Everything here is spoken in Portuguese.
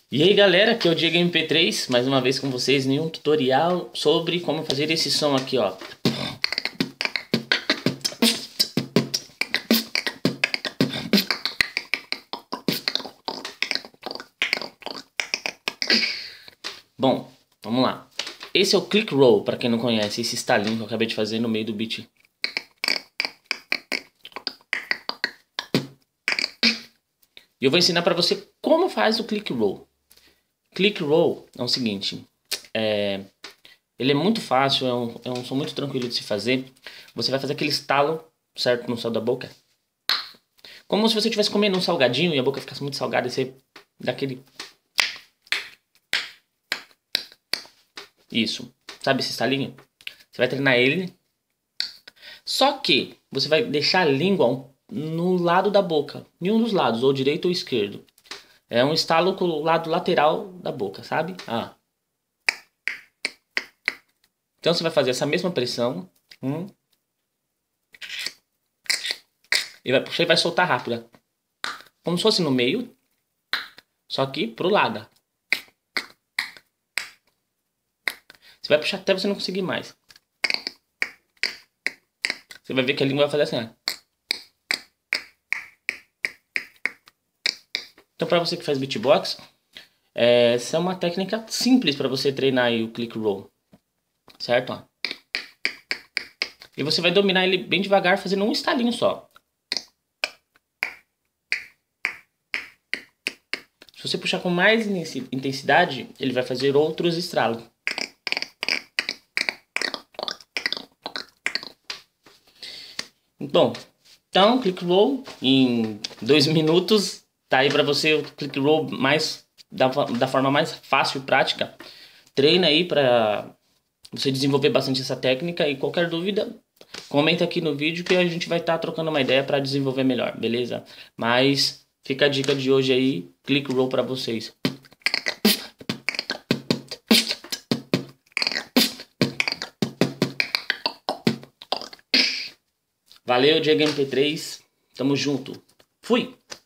E aí galera, aqui é o Diego MP3, mais uma vez com vocês em um tutorial sobre como fazer esse som aqui, ó. Bom, vamos lá. Esse é o click roll, para quem não conhece, esse estalinho que eu acabei de fazer no meio do beat. E eu vou ensinar para você como faz o click roll. Click roll é o seguinte, ele é muito fácil, é um som muito tranquilo de se fazer. Você vai fazer aquele estalo, certo, no céu da boca. Como se você estivesse comendo um salgadinho e a boca ficasse muito salgada e você dá aquele... Isso. Sabe esse estalinho? Você vai treinar ele. Só que você vai deixar a língua no lado da boca. Em um dos lados, ou direito ou esquerdo. É um estalo com o lado lateral da boca, sabe? Então você vai fazer essa mesma pressão. E vai puxar e vai soltar rápido. Como se fosse no meio. Só que pro lado. Você vai puxar até você não conseguir mais. Você vai ver que a língua vai fazer assim, ó. Então, para você que faz beatbox, essa é uma técnica simples para você treinar aí o click roll, certo? Ó. E você vai dominar ele bem devagar, fazendo um estalinho só. Se você puxar com mais intensidade, ele vai fazer outros estralos. Bom, então click roll em 2 minutos tá aí para você o click roll mais da forma mais fácil e prática. Treina aí para você desenvolver bastante essa técnica e qualquer dúvida, comenta aqui no vídeo que a gente vai estar trocando uma ideia para desenvolver melhor, beleza? Mas fica a dica de hoje aí, click roll para vocês. Valeu, Diego MP3. Tamo junto. Fui!